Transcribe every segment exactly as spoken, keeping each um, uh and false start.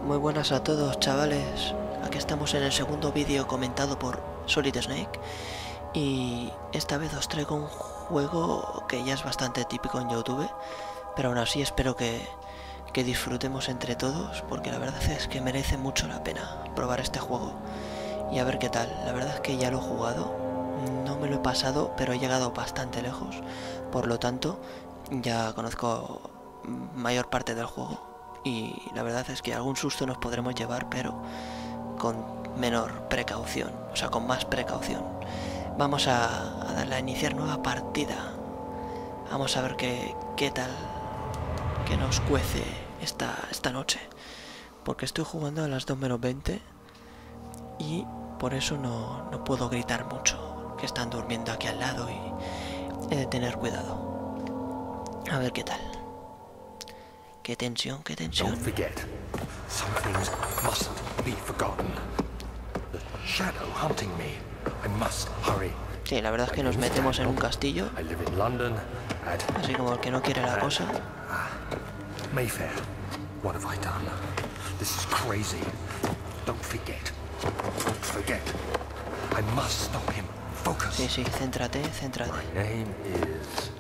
Muy buenas a todos, chavales. Aquí estamos en el segundo vídeo comentado por Solid Snake. Y esta vez os traigo un juego que ya es bastante típico en YouTube, pero aún así espero que, que disfrutemos entre todos, porque la verdad es que merece mucho la pena probar este juego. Y a ver qué tal. La verdad es que ya lo he jugado, no me lo he pasado, pero he llegado bastante lejos. Por lo tanto, ya conozco mayor parte del juego. Y la verdad es que algún susto nos podremos llevar, pero con menor precaución, o sea, con más precaución. Vamos a, a darle a iniciar nueva partida. Vamos a ver qué, qué tal, que nos cuece esta, esta noche. Porque estoy jugando a las dos menos veinte y por eso no, no puedo gritar mucho, que están durmiendo aquí al lado y he de tener cuidado. A ver qué tal. Qué tensión, qué tensión. Don't forget, some things mustn't be forgotten. The shadow hunting me. I must hurry. Sí, la verdad es que nos metemos en un castillo, I live in London at así como el que no quiere la cosa. Mayfair. What have I done? This is crazy. Don't forget. Don't forget. I must stop him. Focus. Sí, sí, céntrate, céntrate. My name is.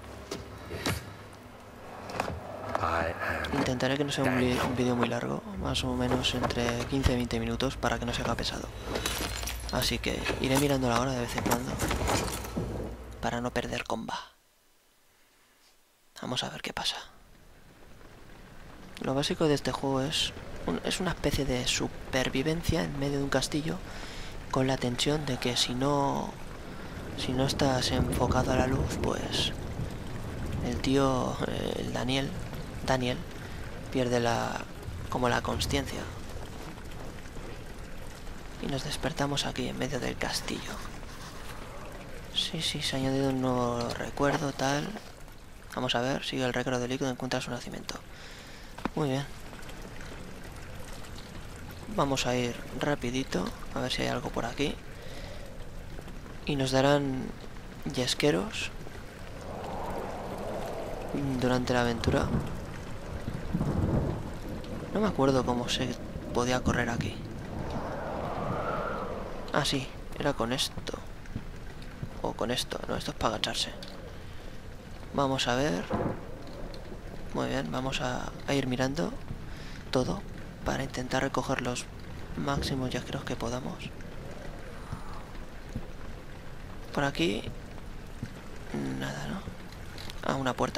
I am. Intentaré que no sea un, vi- un vídeo muy largo, más o menos entre quince y veinte minutos para que no se haga pesado. Así que iré mirando la hora de vez en cuando para no perder comba. Vamos a ver qué pasa. Lo básico de este juego es, un, es una especie de supervivencia en medio de un castillo, con la tensión de que si no, si no estás enfocado a la luz, pues el tío, el Daniel, Daniel, pierde la, como la consciencia. Y nos despertamos aquí en medio del castillo. Sí, sí, se ha añadido un nuevo recuerdo, tal. Vamos a ver, sigue el récord del líquido, encuentra su nacimiento. Muy bien. Vamos a ir rapidito, a ver si hay algo por aquí. Y nos darán yesqueros durante la aventura. No me acuerdo cómo se podía correr aquí. Ah, sí, era con esto. O con esto, no, esto es para agacharse. Vamos a ver. Muy bien, vamos a, a ir mirando todo para intentar recoger los máximos yesqueros que podamos. Por aquí nada, ¿no? Ah, una puerta.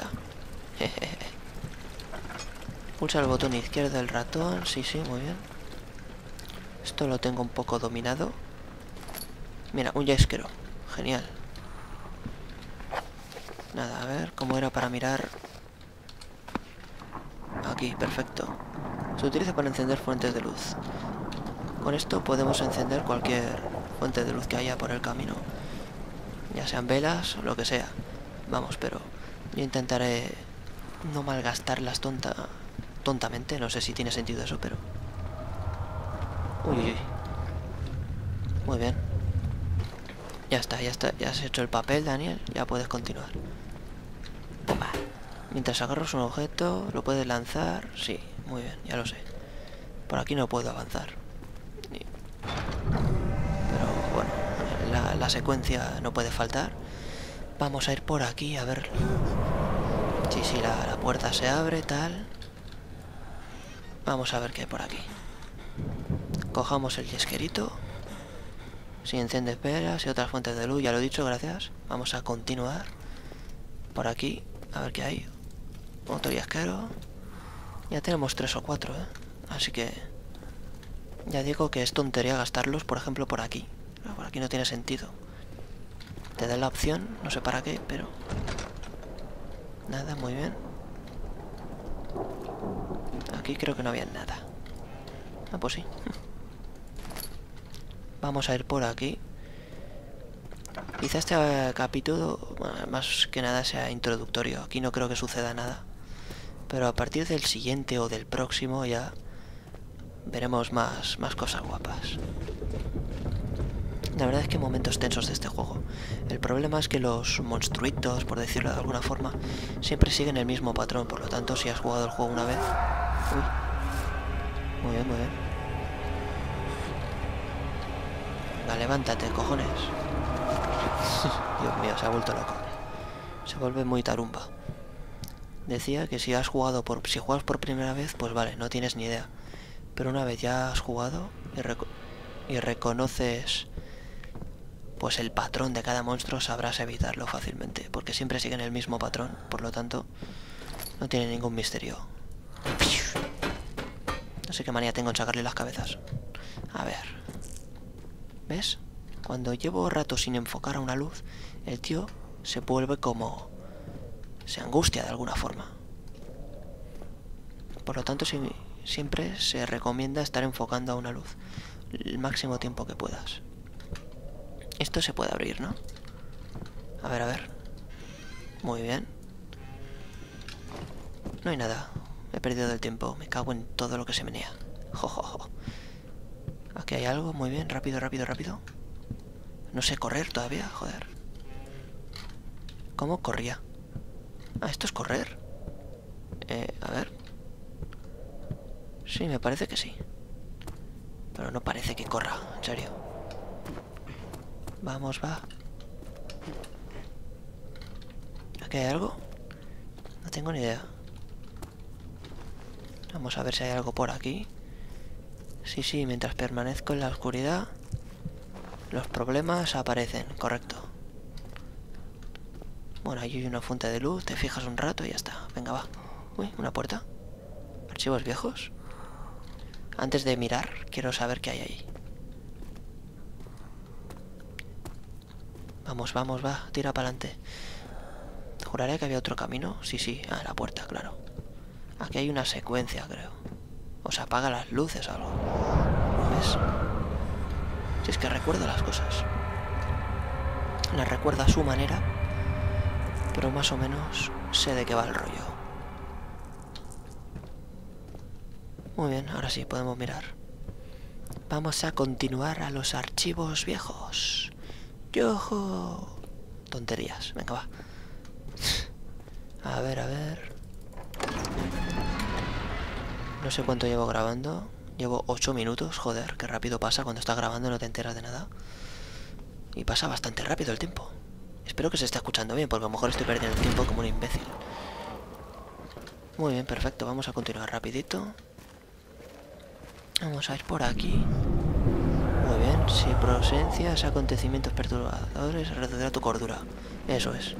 Pulsa el botón izquierdo del ratón. Sí, sí, muy bien. Esto lo tengo un poco dominado. Mira, un yesquero. Genial. Nada, a ver cómo era para mirar. Aquí, perfecto. Se utiliza para encender fuentes de luz. Con esto podemos encender cualquier fuente de luz que haya por el camino, ya sean velas o lo que sea. Vamos, pero yo intentaré no malgastarlas tonta, tontamente. No sé si tiene sentido eso, pero... Uy, uy, uy. Muy bien. Ya está, ya está. Ya has hecho el papel, Daniel. Ya puedes continuar. Pumba. Mientras agarras un objeto, lo puedes lanzar. Sí, muy bien, ya lo sé. Por aquí no puedo avanzar. Pero bueno, la, la secuencia no puede faltar. Vamos a ir por aquí a ver. Sí, sí, la, la puerta se abre, tal. Vamos a ver qué hay por aquí. Cojamos el yesquerito. Si enciendes velas y otras fuentes de luz, ya lo he dicho, gracias. Vamos a continuar por aquí, a ver qué hay. Otro yesquero. Ya tenemos tres o cuatro, ¿eh? Así que ya digo que es tontería gastarlos, por ejemplo, por aquí. No, por aquí no tiene sentido. Te da la opción, no sé para qué, pero... Nada, muy bien. Aquí creo que no había nada. Ah, pues sí. Vamos a ir por aquí. Quizá este capítulo, bueno, más que nada, sea introductorio. Aquí no creo que suceda nada. Pero a partir del siguiente o del próximo ya veremos más, más cosas guapas. La verdad es que momentos tensos de este juego. El problema es que los monstruitos, por decirlo de alguna forma, siempre siguen el mismo patrón. Por lo tanto, si has jugado el juego una vez... Uy. Muy bien, muy bien. Venga, levántate, cojones. Dios mío, se ha vuelto loco. Se vuelve muy tarumba. Decía que si has jugado por... Si juegas por primera vez, pues vale, no tienes ni idea. Pero una vez ya has jugado y, reco y reconoces pues el patrón de cada monstruo, sabrás evitarlo fácilmente. Porque siempre siguen el mismo patrón. Por lo tanto, no tiene ningún misterio. No sé qué manía tengo en sacarle las cabezas. A ver. ¿Ves? Cuando llevo rato sin enfocar a una luz, el tío se vuelve como... se angustia de alguna forma. Por lo tanto, si, siempre se recomienda estar enfocando a una luz el máximo tiempo que puedas. Esto se puede abrir, ¿no? A ver, a ver. Muy bien. No hay nada. He perdido el tiempo. Me cago en todo lo que se menea. Jojojo. Aquí hay algo. Muy bien. Rápido, rápido, rápido. No sé correr todavía. Joder. ¿Cómo corría? Ah, esto es correr. Eh, a ver. Sí, me parece que sí. Pero no parece que corra, en serio. Vamos, va. ¿Aquí hay algo? No tengo ni idea. Vamos a ver si hay algo por aquí. Sí, sí, mientras permanezco en la oscuridad, los problemas aparecen, correcto. Bueno, ahí hay una fuente de luz, te fijas un rato y ya está. Venga, va. Uy, una puerta. ¿Archivos viejos? Antes de mirar, quiero saber qué hay ahí. Vamos, vamos, va. Tira para adelante. Juraría que había otro camino. Sí, sí. Ah, la puerta, claro. Aquí hay una secuencia, creo. O se apaga las luces o algo. ¿Ves? Si es que recuerda las cosas. Las recuerda a su manera, pero más o menos sé de qué va el rollo. Muy bien, ahora sí, podemos mirar. Vamos a continuar a los archivos viejos. ¡Yojo! Tonterías, venga, va. A ver, a ver. No sé cuánto llevo grabando. Llevo ocho minutos, joder, qué rápido pasa cuando estás grabando y no te enteras de nada. Y pasa bastante rápido el tiempo. Espero que se esté escuchando bien, porque a lo mejor estoy perdiendo el tiempo como un imbécil. Muy bien, perfecto, vamos a continuar rapidito. Vamos a ir por aquí. Muy bien, si presencias acontecimientos perturbadores, reducirá tu cordura. Eso es.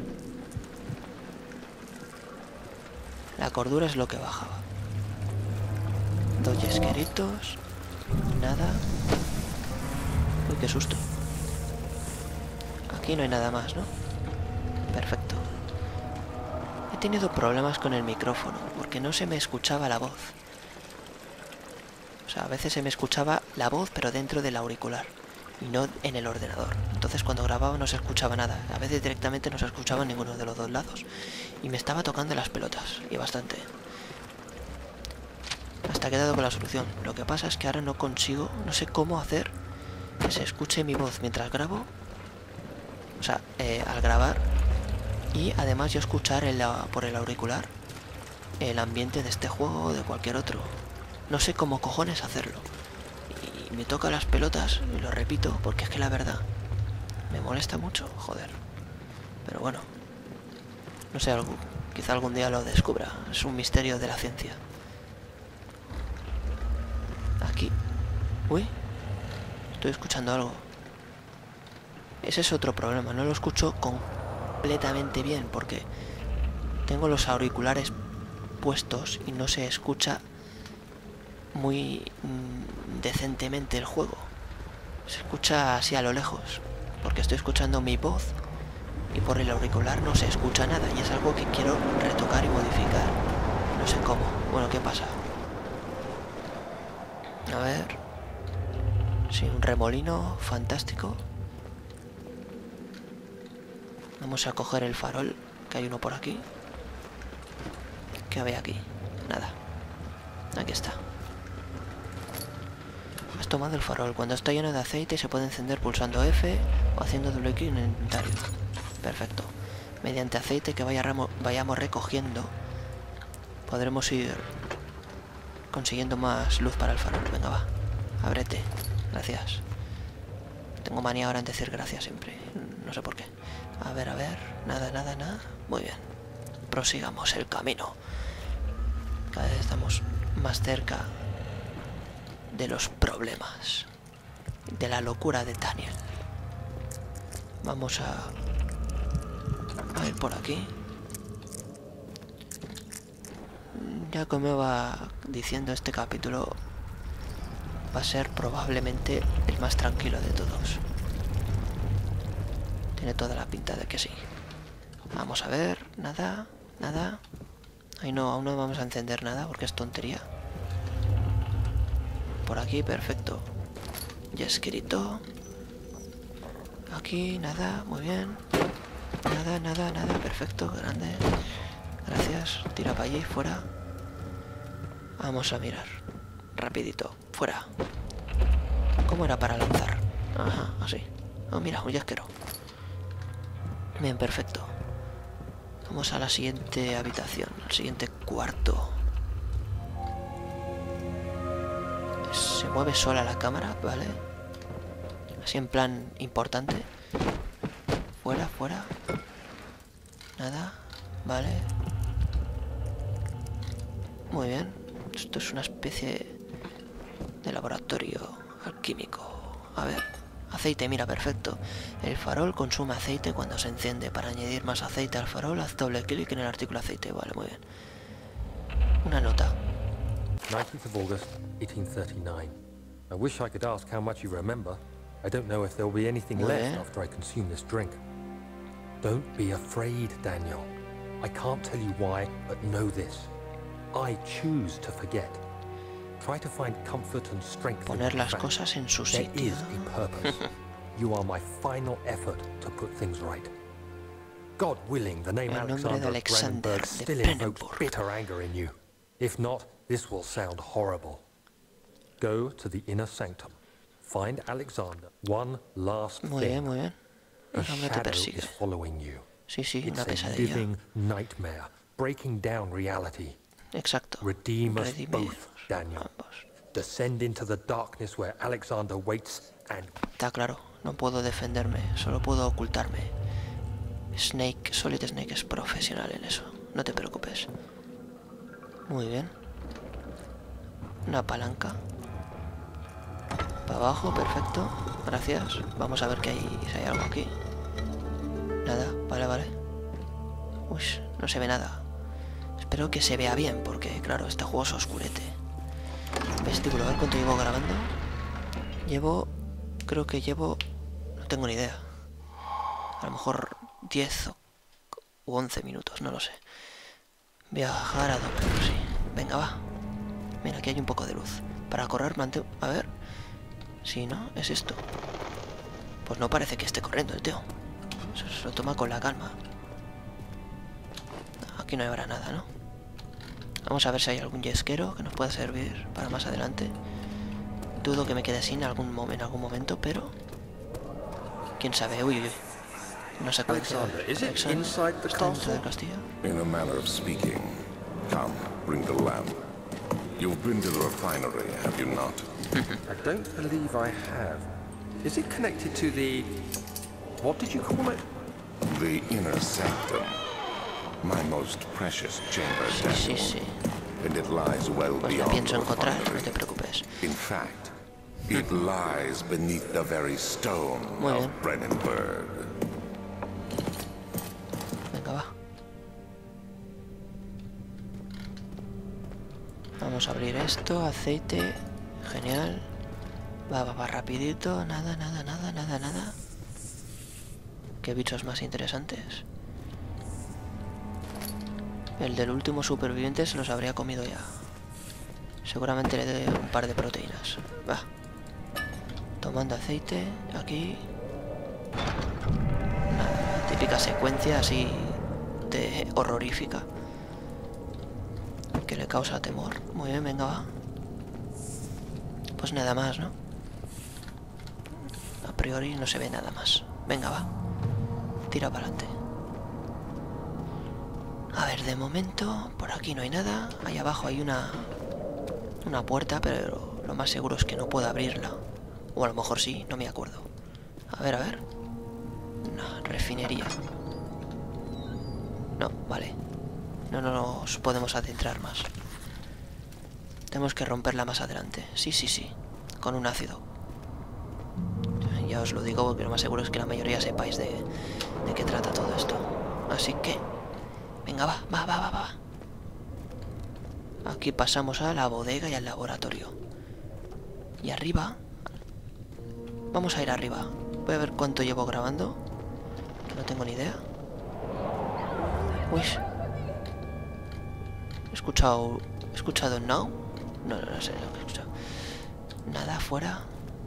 La cordura es lo que bajaba. Dos yesqueritos. Nada. Uy, qué susto. Aquí no hay nada más, ¿no? Perfecto. He tenido problemas con el micrófono, porque no se me escuchaba la voz. O sea, a veces se me escuchaba la voz, pero dentro del auricular, y no en el ordenador. Entonces cuando grababa no se escuchaba nada. A veces directamente no se escuchaba en ninguno de los dos lados. Y me estaba tocando las pelotas, y bastante. Hasta que he dado con la solución. Lo que pasa es que ahora no consigo, no sé cómo hacer que se escuche mi voz mientras grabo. O sea, eh, al grabar. Y además yo escuchar el, por el auricular el ambiente de este juego o de cualquier otro. No sé cómo cojones hacerlo. Y me toca las pelotas, y lo repito, porque es que la verdad me molesta mucho, joder. Pero bueno, no sé, algo, quizá algún día lo descubra. Es un misterio de la ciencia. Aquí. Uy, estoy escuchando algo. Ese es otro problema, no lo escucho completamente bien porque tengo los auriculares puestos y no se escucha muy mmm, decentemente el juego. Se escucha así a lo lejos, porque estoy escuchando mi voz y por el auricular no se escucha nada y es algo que quiero retocar y modificar. No sé cómo. Bueno, ¿qué pasa? A ver... Sí, un remolino fantástico. Vamos a coger el farol, que hay uno por aquí. ¿Qué había aquí? Nada. Aquí está. Has tomado el farol. Cuando está lleno de aceite se puede encender pulsando F o haciendo doble clic en el inventario. Perfecto. Mediante aceite que vaya remo vayamos recogiendo, podremos ir consiguiendo más luz para el farol. Venga, va. Ábrete. Gracias. Tengo manía ahora en decir gracias siempre. No sé por qué. A ver, a ver. Nada, nada, nada. Muy bien. Prosigamos el camino. Cada vez estamos más cerca de los problemas. De la locura de Daniel. Vamos a... a ir por aquí. Ya como va diciendo, este capítulo va a ser probablemente el más tranquilo de todos. Tiene toda la pinta de que sí. Vamos a ver, nada, nada. Ay no, aún no vamos a encender nada porque es tontería. Por aquí, perfecto. Ya escrito. Aquí, nada, muy bien. Nada, nada, nada, perfecto, grande. Gracias, tira para allí, fuera. Vamos a mirar. Rapidito, fuera. ¿Cómo era para lanzar? Ajá, así. Oh, mira, un yesquero. Bien, perfecto. Vamos a la siguiente habitación, al siguiente cuarto. Se mueve sola la cámara, ¿vale? Así en plan importante. Fuera, fuera. Nada, vale. Muy bien. Esto es una especie de laboratorio alquímico. A ver, aceite, mira, perfecto. El farol consume aceite cuando se enciende. Para añadir más aceite al farol, haz doble clic en el artículo aceite. Vale, muy bien. Una nota. nineteenth of August, eighteen thirty-nine. I wish I could ask how much you remember. I don't know if there'll be anything Muy left bien. after I consume this drink. Don't be afraid, Daniel. I can't tell you why, but know this. I choose to forget. Try to find comfort and strength. Poner in las fact. cosas en su There sitio. is a purpose. You are my final effort to put things right. God willing, the name El nombre de Alexander Alexander Brandenburg de still invokes Brandenburg. bitter anger in you. If not, this will sound horrible. Go to the inner sanctum. Find Alexander. One last Muy thing. bien, muy bien. A El hombre te shadow persigue. is following you. Sí, sí, It's una a pesadilla. living nightmare, breaking down reality. Exacto. Redeem us Redimidos. both, Daniel. Ambos. Descend into the darkness where Alexander waits and... Está claro, no puedo defenderme, solo puedo ocultarme. Snake, Solid Snake es profesional en eso, no te preocupes. Muy bien. Una palanca. Para abajo, perfecto. Gracias. Vamos a ver qué hay, si hay algo aquí. Nada, vale, vale. Uy, no se ve nada. Espero que se vea bien, porque claro, este juego es oscurete. Vestíbulo, a ver cuánto llevo grabando. Llevo... Creo que llevo... No tengo ni idea. A lo mejor diez o once minutos, no lo sé. Viajar a doble, sí. Venga, va. Mira, aquí hay un poco de luz. Para correr, mantén... A ver... Si no, es esto. Pues no parece que esté corriendo el tío. Se, se lo toma con la calma. Aquí no habrá nada, ¿no? Vamos a ver si hay algún yesquero que nos pueda servir para más adelante. Dudo que me quede sin algún momento, en algún momento, pero... ¿Quién sabe? Uy, uy, uy. No sé cuánto... Alexander, is it inside the ¿Está dentro castle? del castillo? In a manner of speaking. Come, bring the lamp. You've been to the refinery, have you not? I don't believe I have. Is it connected to the... What did you call it? The inner sanctum. My most precious chamber, Sí, sí, Daniel. sí. And it lies well Pues la beyond pienso the encontrar, no refinery. te preocupes. In fact, it lies beneath the very stone Muy of bien. Brennenburg. Venga, va. Vamos a abrir esto, aceite. Genial. Va, va, va, rapidito. Nada, nada, nada, nada, nada. ¿Qué bichos más interesantes? El del último superviviente se los habría comido ya. Seguramente le dé un par de proteínas. Va. Tomando aceite. Aquí. Nada, típica secuencia así de horrorífica. Que le causa temor. Muy bien, venga, va. Pues nada más, ¿no? A priori no se ve nada más. Venga, va. Tira para adelante. A ver, de momento, por aquí no hay nada. Ahí abajo hay una... Una puerta, pero lo más seguro es que no pueda abrirla. O a lo mejor sí, no me acuerdo. A ver, a ver. No, refinería. No, vale. No, no nos podemos adentrar más. Tenemos que romperla más adelante. Sí, sí, sí. Con un ácido. Ya os lo digo porque lo más seguro es que la mayoría sepáis de, de qué trata todo esto. Así que... Venga, va, va, va, va, va. Aquí pasamos a la bodega y al laboratorio. Y arriba... Vamos a ir arriba. Voy a ver cuánto llevo grabando. Que no tengo ni idea. Uy. He escuchado... ¿He escuchado no? No, no, no sé lo que he escuchado. Nada afuera.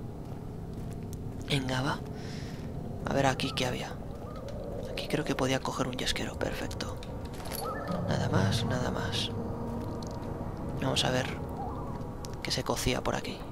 Venga, va. A ver aquí qué había. Aquí creo que podía coger un yesquero. Perfecto. Nada más, nada más. Vamos a ver qué se cocía por aquí.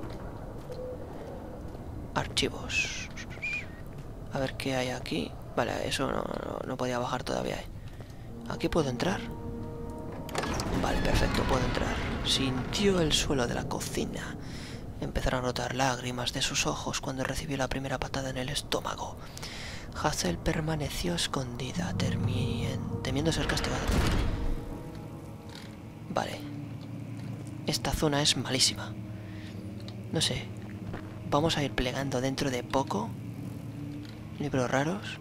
Archivos. A ver qué hay aquí. Vale, eso no, no, no podía bajar todavía. ¿Aquí puedo entrar? Vale, perfecto, puedo entrar. Sintió el suelo de la cocina. Empezaron a notar lágrimas de sus ojos cuando recibió la primera patada en el estómago. Hazel permaneció escondida, temiendo ser castigada. Vale. Esta zona es malísima. No sé. Vamos a ir plegando dentro de poco. Libros raros.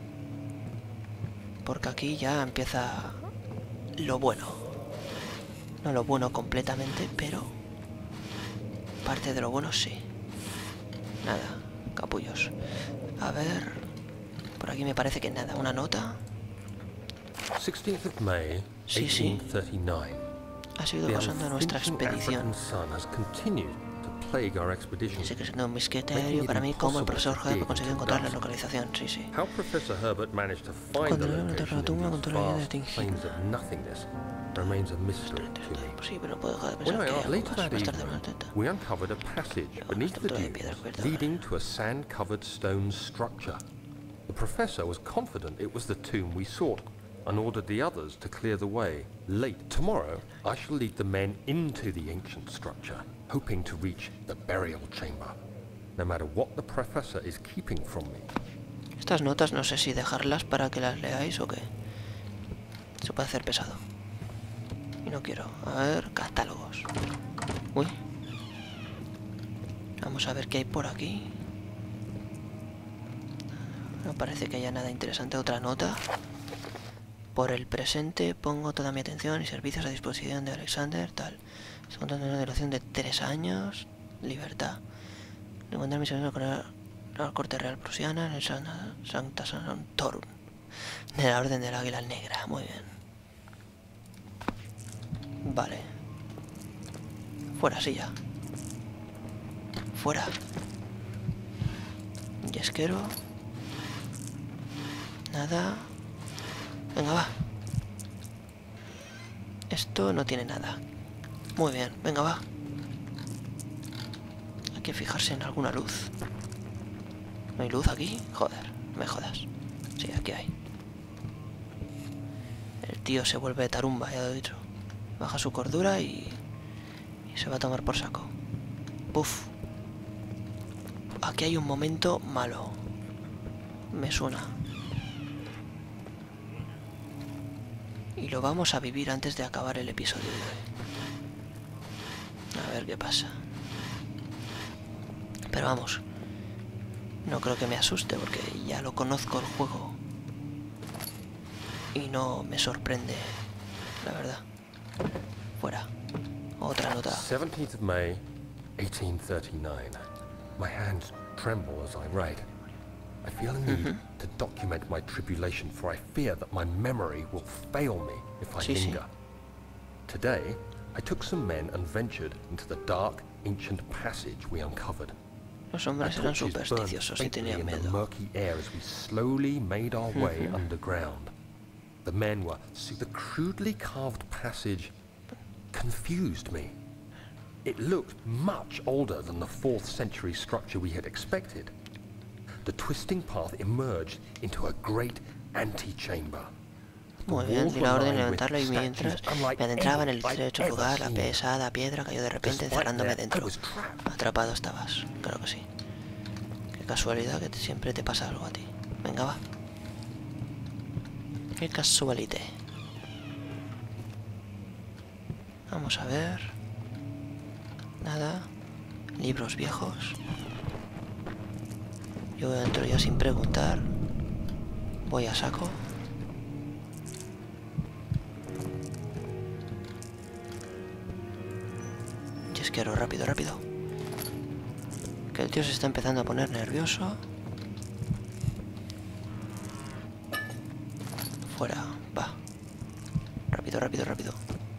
Porque aquí ya empieza lo bueno. No lo bueno completamente, pero parte de lo bueno sí. Nada, capullos. A ver... Por aquí me parece que nada. Una nota. sixteenth of May, Sí, sí. eighteen thirty-nine. Ha seguido The pasando nuestra unflinching expedición. African sun has continued to plague our expedition. Dice que siendo un misterio para mí cómo el profesor Herb consiguió encontrar la localización. Sí, sí. How Professor Herbert managed to find Cuando the le location la tumba in con these toda la vida vast distinguida. plains of nothingness remains a mystery to me. Sí, pero no puedo dejar de When pensar I que hay arrived algo later más. that Más tarde evening, una teta. we uncovered a passage beneath the dunes leading to a sand-covered stone structure. The professor was confident it was the tomb we sought and ordered the others to clear the way. Late tomorrow, I shall lead the men into the ancient structure, hoping to reach the burial chamber, no matter what the professor is keeping from me. Estas notas no sé si dejarlas para que las leáis o qué. Se puede hacer pesado. Y no quiero. A ver, catálogos. Uy. Vamos a ver qué hay por aquí. No parece que haya nada interesante. Otra nota. Por el presente pongo toda mi atención y servicios a disposición de Alexander, tal. Estoy contando una duración de tres años. Libertad. Encontrar mi sobrino con la corte real prusiana en el Santa, Santa Santorum. De la Orden del Águila Negra. Muy bien. Vale. Fuera, silla. Fuera. Yesquero. Nada. Venga, va. Esto no tiene nada. Muy bien, venga, va. Hay que fijarse en alguna luz. ¿No hay luz aquí? Joder, me jodas. Sí, aquí hay. El tío se vuelve tarumba, ya lo he dicho. Baja su cordura y... y se va a tomar por saco. Puf. Aquí hay un momento malo. Me suena. Y lo vamos a vivir antes de acabar el episodio de hoy. A ver qué pasa. Pero vamos. No creo que me asuste porque ya lo conozco el juego. Y no me sorprende, la verdad. Fuera. Otra nota. seventeenth of May, eighteen thirty-nine. My hands tremble as I write. I feel a need Mm-hmm. to document my tribulation, for I fear that my memory will fail me if I Sí, sí. linger. Today, I took some men and ventured into the dark, ancient passage we uncovered. Los Our hombres eran torches burned supersticiosos y faintly tenían in the miedo. murky air as we slowly made our way Mhm. underground. The men were... See, the crudely carved passage confused me. It looked much older than the fourth century structure we had expected. The twisting path emerged into a great antechamber. Muy bien, di la orden de levantarlo y mientras me adentraba en el estrecho lugar, la pesada piedra cayó de repente encerrándome dentro. Atrapado estabas, claro que sí. Qué casualidad que te, siempre te pasa algo a ti. Venga, va. Qué casualidad. Vamos a ver. Nada. Libros viejos. Yo entro ya sin preguntar. Voy a saco. Chesquero, rápido, rápido. Que el tío se está empezando a poner nervioso. Fuera, va. Rápido, rápido, rápido.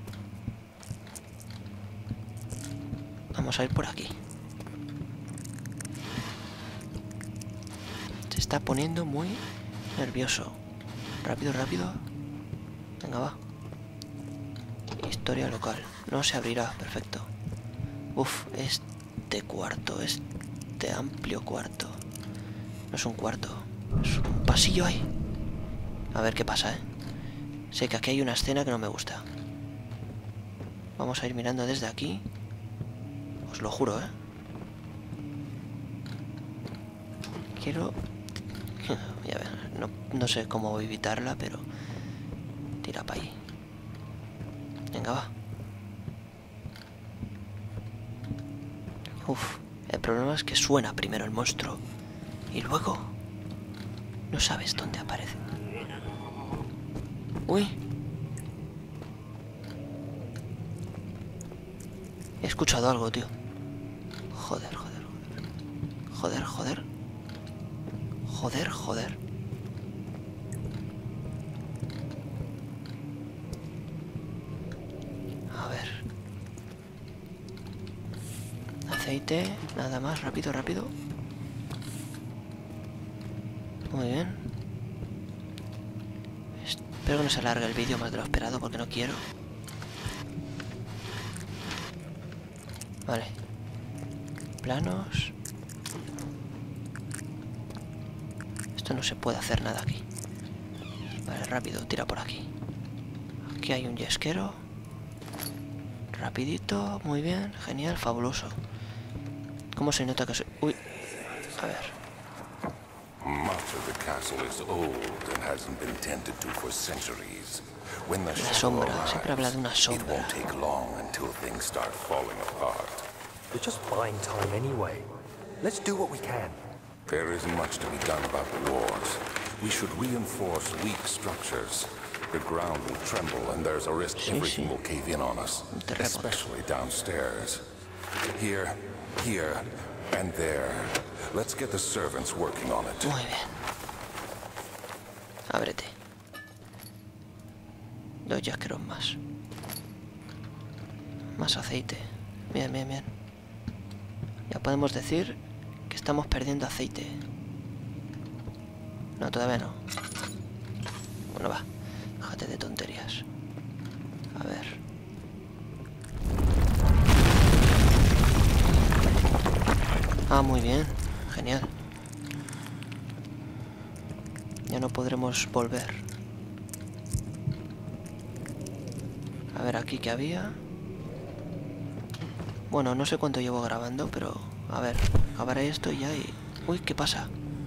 Vamos a ir por aquí. Se está poniendo muy nervioso. Rápido, rápido. Venga, va. Historia local. No se abrirá, perfecto. Uf, este cuarto, este amplio cuarto. No es un cuarto, es un pasillo ahí. A ver qué pasa, ¿eh? Sé que aquí hay una escena que no me gusta. Vamos a ir mirando desde aquí. Os lo juro, ¿eh? Quiero... ya ver, no, no sé cómo evitarla, pero... tira para ahí. Venga, va. Uf, el problema es que suena primero el monstruo. Y luego... no sabes dónde aparece. Uy. He escuchado algo, tío. Joder, joder, joder. Joder, joder. Joder, joder. A ver. Aceite, nada más, rápido, rápido. Muy bien. Espero que no se alargue el vídeo más de lo esperado porque no quiero. Vale. Planos. Esto no se puede hacer nada aquí. Vale, rápido, tira por aquí. Aquí hay un yesquero. Rapidito, muy bien, genial, fabuloso. ¿Cómo se nota que soy...? Uy, a ver. Much of the castle is old and hasn't been tended to for centuries. When the La sombra, siempre habla de una it sombra. won't take long until things start falling apart. We're just buying time anyway. Let's do what we can. There isn't much to be done about the walls. We should reinforce weak structures. The ground will tremble and there's a risk Sí, everything sí. will cave in on us, Un terremoto. especially downstairs. Here, here, and there. Let's get the servants working on it. Muy bien. Ábrete. Dos yasqueros más. Más aceite. Bien, bien, bien. Ya podemos decir que estamos perdiendo aceite. No, todavía no. Bueno, va. Déjate de tonterías. A ver. Ah, muy bien. Genial. Ya no podremos volver. A ver, aquí que había. Bueno, no sé cuánto llevo grabando, pero... a ver, acabaré esto y ya y... Uy, ¿qué pasa?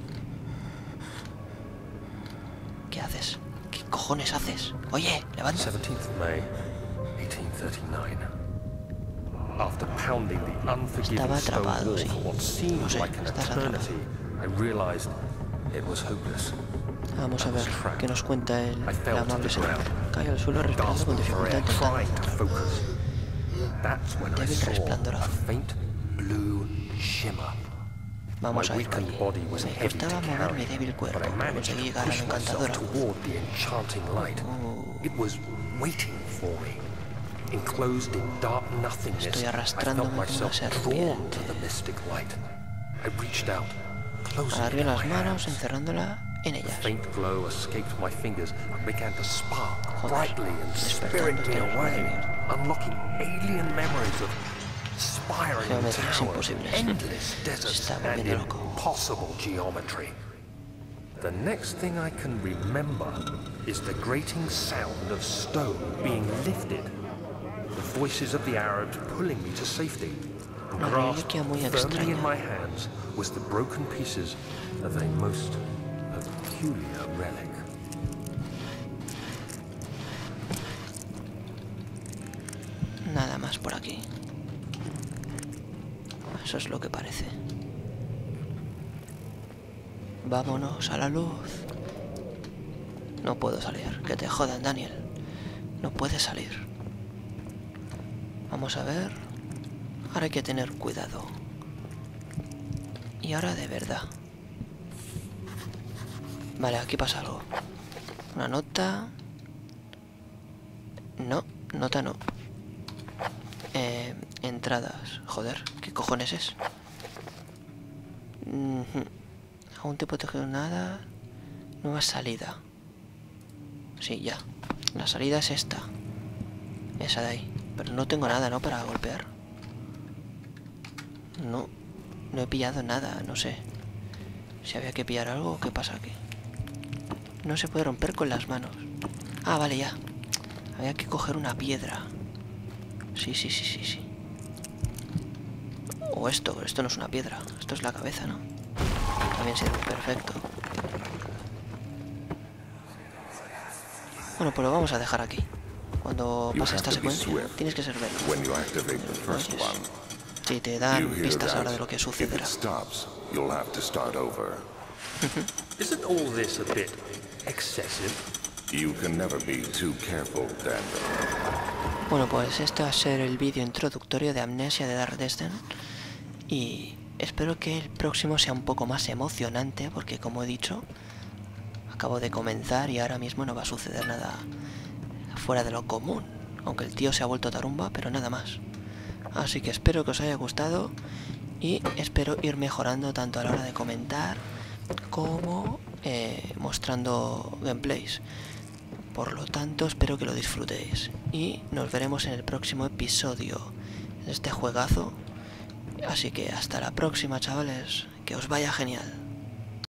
¿Qué haces? ¿Qué cojones haces? Oye, levanta. seventeenth of May, eighteen thirty-nine. After pounding the unforgiving Estaba stone atrapado, wall sí. for what seemed No sé, like an estás eternity, I realized it was hopeless. Vamos a ver qué nos cuenta el, I el fell to amable the señor. ground, Cae al suelo respirando con gasping for dificultad air, intentando. trying to focus. That's when I Débil saw resplandor a azul. faint blue shimmer. Vamos My a ver por weakened aquí. body was Me heavy to costaba mover mi carry, débil cuerpo, but I pero managed conseguí to llegar a la push myself encantadora. toward the enchanting light. Oh. It was waiting for me. Enclosed in dark nothingness, Estoy I arrastrándome felt como una myself drawn serpiente. to the mystic light. I reached out, closing Alargué it in las my manos hands. encerrándola en The ellas. faint glow escaped my fingers and began to spark Joder, brightly and spirit despertando me este away, desmadre. unlocking alien memories of spiraling Geometrías towers, imposibles. endless Se deserts, está and volviendo loco. impossible geometry. The The next thing I can remember is the grating sound of stone being lifted. The voices of the Arabs pulling me to safety. And Una grasped reliquia muy firmly in extraña. my hands was the broken pieces of a most peculiar relic. Nada más por aquí. Eso es lo que parece. Vámonos a la luz. No puedo salir. Que te jodan, Daniel. No puedes salir. Vamos a ver. Ahora hay que tener cuidado. Y ahora de verdad. Vale, aquí pasa algo. Una nota. No, nota no. Eh, entradas. Joder, ¿qué cojones es? Uh-huh. Aún te protegido nada. Nueva salida. Sí, ya. La salida es esta. Esa de ahí. Pero no tengo nada, ¿no? Para golpear. No. No he pillado nada, no sé. Si había que pillar algo o qué pasa aquí. No se puede romper con las manos. Ah, vale, ya. Había que coger una piedra. Sí, sí, sí, sí, sí. O esto, esto no es una piedra. Esto es la cabeza, ¿no? También sirve, perfecto. Bueno, pues lo vamos a dejar aquí. Cuando pase esta secuencia, tienes que ser veloz. When you activate the first Pues, one, sí, te you dan hear pistas that? ahora de lo que If sucederá. it stops, you'll have to start over. Isn't all this a bit excessive? You can never be too careful, Daniel. Bueno, pues este va a ser el vídeo introductorio de Amnesia de Dark Descent. Y espero que el próximo sea un poco más emocionante, porque como he dicho, acabo de comenzar y ahora mismo no va a suceder nada fuera de lo común. Aunque el tío se ha vuelto tarumba, pero nada más. Así que espero que os haya gustado y espero ir mejorando tanto a la hora de comentar como eh, mostrando gameplays. Por lo tanto, espero que lo disfrutéis y nos veremos en el próximo episodio de este juegazo. Así que hasta la próxima, chavales, que os vaya genial.